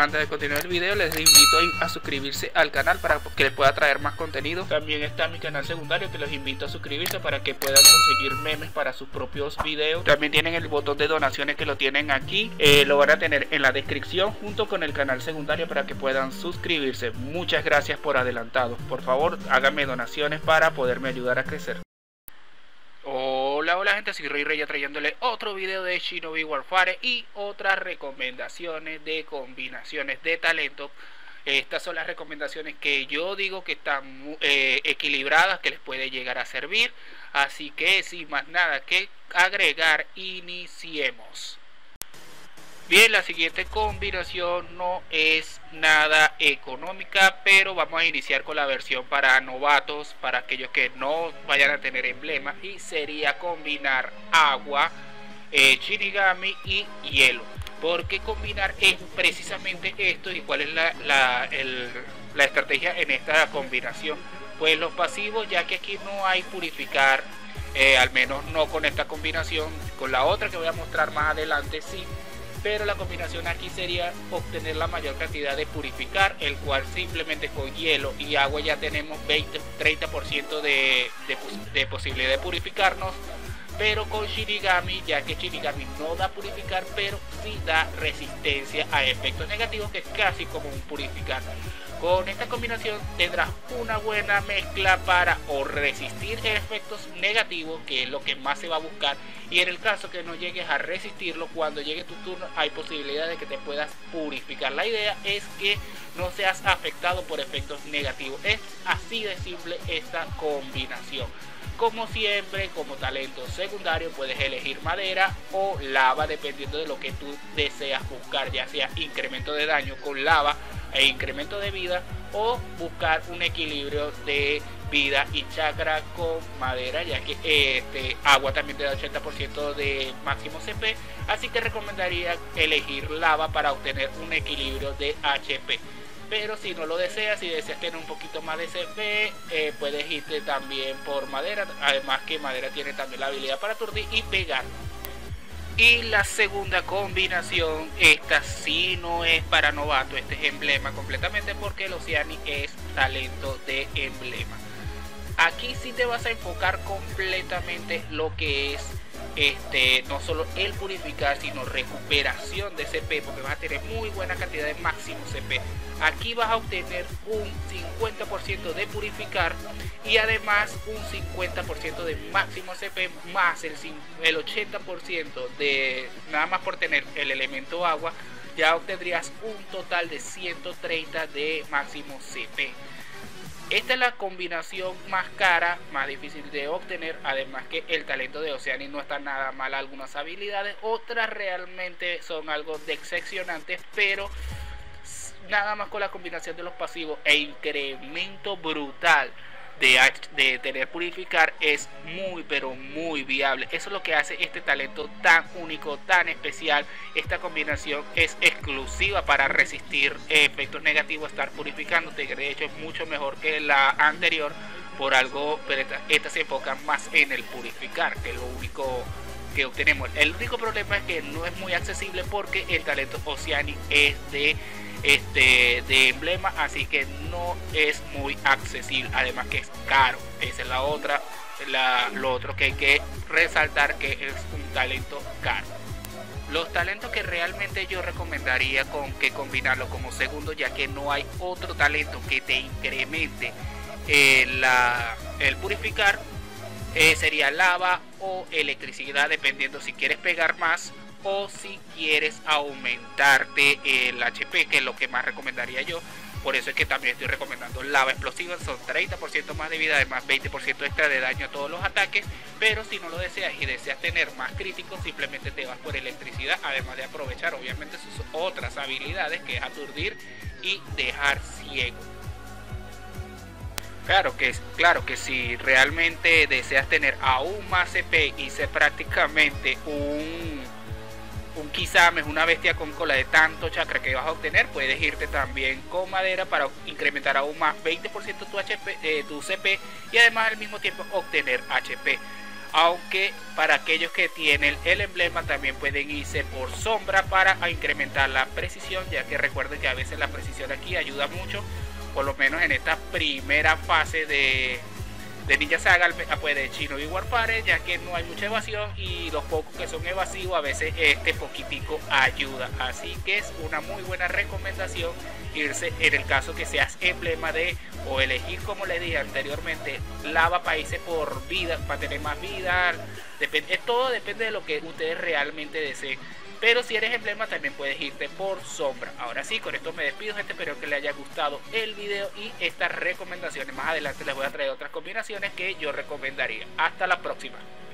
antes de continuar el video, les invito a suscribirse al canal para que les pueda traer más contenido. También está mi canal secundario, que los invito a suscribirse para que puedan conseguir memes para sus propios videos. También tienen el botón de donaciones, que lo tienen aquí, lo van a tener en la descripción junto con el canal secundario para que puedan suscribirse. Muchas gracias por adelantado. Por favor, háganme donaciones para poderme ayudar a crecer. Hola gente, soy Roy Rey, trayéndole otro video de Shinobi Warfare y otras recomendaciones de combinaciones de talento. Estas son las recomendaciones que yo digo que están equilibradas, que les puede llegar a servir. Así que sin más nada que agregar, iniciemos. Bien, la siguiente combinación no es nada económica, pero vamos a iniciar con la versión para novatos, para aquellos que no vayan a tener emblemas, y sería combinar agua, Shinigami y hielo. ¿Por qué combinar es precisamente esto y cuál es la estrategia en esta combinación? Pues los pasivos, ya que aquí no hay purificar, al menos no con esta combinación. Con la otra que voy a mostrar más adelante sí, pero la combinación aquí sería obtener la mayor cantidad de purificar, el cual simplemente con hielo y agua ya tenemos 30% de posibilidad de purificarnos. Pero con Shinigami, ya que Shinigami no da purificar, pero sí da resistencia a efectos negativos, que es casi como un purificar. Con esta combinación tendrás una buena mezcla para o resistir efectos negativos, que es lo que más se va a buscar, y en el caso que no llegues a resistirlo, cuando llegue tu turno hay posibilidad de que te puedas purificar. La idea es que no seas afectado por efectos negativos. Es así de simple esta combinación. Como siempre, como talento secundario puedes elegir madera o lava, dependiendo de lo que tú deseas buscar, ya sea incremento de daño con lava e incremento de vida, o buscar un equilibrio de vida y chakra con madera, ya que agua también te da 80% de máximo CP, así que recomendaría elegir lava para obtener un equilibrio de HP. Pero si no lo deseas, si deseas tener un poquito más de CP, puedes irte también por madera, además que madera tiene también la habilidad para aturdir y pegar. Y la segunda combinación, esta sí no es para novato, este es emblema completamente, porque el Oceani es talento de emblema. Aquí sí te vas a enfocar completamente lo que es no solo el purificar, sino recuperación de CP, porque vas a tener muy buena cantidad de máximo CP. Aquí vas a obtener un 50% de purificar y además un 50% de máximo CP, más el 80% de, nada más por tener el elemento agua, ya obtendrías un total de 130 de máximo CP. Esta es la combinación más cara, más difícil de obtener, además que el talento de Oceani no está nada mal, algunas habilidades, otras realmente son algo decepcionantes, pero nada más con la combinación de los pasivos e incremento brutal de tener purificar es muy pero muy viable. Eso es lo que hace este talento tan único, tan especial. Esta combinación es exclusiva para resistir efectos negativos, estar purificándote. De hecho es mucho mejor que la anterior por algo, pero esta se enfoca más en el purificar, que es lo único que obtenemos. El único problema es que no es muy accesible, porque el talento Oceani es de emblema, así que no es muy accesible, además que es caro. Esa es la otra, lo otro que hay que resaltar, que es un talento caro. Los talentos que realmente yo recomendaría que combinarlo como segundo, ya que no hay otro talento que te incremente el purificar, sería lava o electricidad, dependiendo si quieres pegar más o si quieres aumentarte el HP, que es lo que más recomendaría yo. Por eso es que también estoy recomendando lava explosiva, son 30% más de vida, además 20% extra de daño a todos los ataques. Pero si no lo deseas y deseas tener más críticos, simplemente te vas por electricidad, además de aprovechar obviamente sus otras habilidades, que es aturdir y dejar ciego. Claro que si realmente deseas tener aún más CP y ser prácticamente un Kisame, una bestia con cola de tanto chakra que vas a obtener, puedes irte también con madera para incrementar aún más 20% tu CP, y además al mismo tiempo obtener HP. aunque para aquellos que tienen el emblema también pueden irse por sombra para incrementar la precisión, ya que recuerden que a veces la precisión aquí ayuda mucho, por lo menos en esta primera fase de Ninja Saga, pues de Shinobi Warfare, ya que no hay mucha evasión y los pocos que son evasivos a veces este poquitico ayuda, así que es una muy buena recomendación irse en el caso que seas emblema de, o elegir, como les dije anteriormente, lava países por vida, para tener más vida, todo depende de lo que ustedes realmente deseen. Pero si eres emblema también puedes irte por sombra. Ahora sí, con esto me despido, gente. Espero que les haya gustado el video y estas recomendaciones. Más adelante les voy a traer otras combinaciones que yo recomendaría. Hasta la próxima.